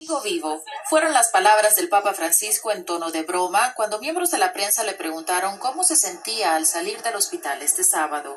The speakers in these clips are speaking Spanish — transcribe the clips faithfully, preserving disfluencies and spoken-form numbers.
Sigo vivo. Fueron las palabras del Papa Francisco en tono de broma cuando miembros de la prensa le preguntaron cómo se sentía al salir del hospital este sábado.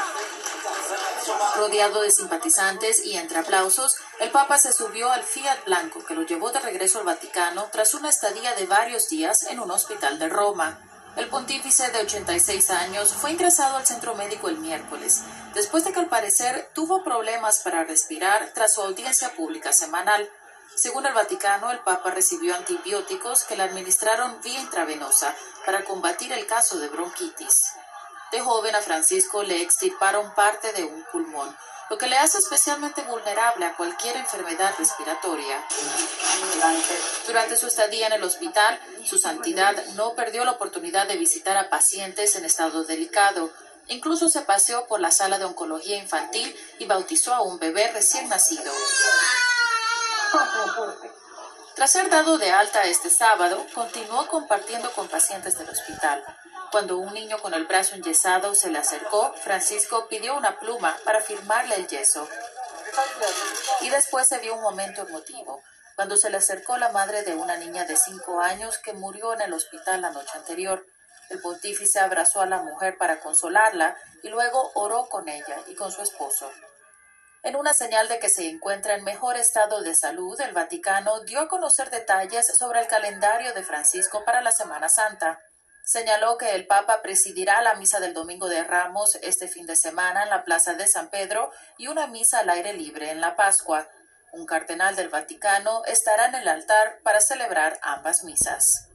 Rodeado de simpatizantes y entre aplausos, el Papa se subió al Fiat blanco que lo llevó de regreso al Vaticano tras una estadía de varios días en un hospital de Roma. El pontífice de ochenta y seis años fue ingresado al centro médico el miércoles, después de que al parecer tuvo problemas para respirar tras su audiencia pública semanal. Según el Vaticano, el Papa recibió antibióticos que le administraron vía intravenosa para combatir el caso de bronquitis. De joven a Francisco le extirparon parte de un pulmón, lo que le hace especialmente vulnerable a cualquier enfermedad respiratoria. Durante su estadía en el hospital, su santidad no perdió la oportunidad de visitar a pacientes en estado delicado. Incluso se paseó por la sala de oncología infantil y bautizó a un bebé recién nacido. Tras ser dado de alta este sábado, continuó compartiendo con pacientes del hospital. Cuando un niño con el brazo enyesado se le acercó, Francisco pidió una pluma para firmarle el yeso. Y después se vio un momento emotivo, cuando se le acercó la madre de una niña de cinco años que murió en el hospital la noche anterior. El pontífice abrazó a la mujer para consolarla y luego oró con ella y con su esposo. En una señal de que se encuentra en mejor estado de salud, el Vaticano dio a conocer detalles sobre el calendario de Francisco para la Semana Santa. Señaló que el Papa presidirá la misa del Domingo de Ramos este fin de semana en la Plaza de San Pedro y una misa al aire libre en la Pascua. Un cardenal del Vaticano estará en el altar para celebrar ambas misas.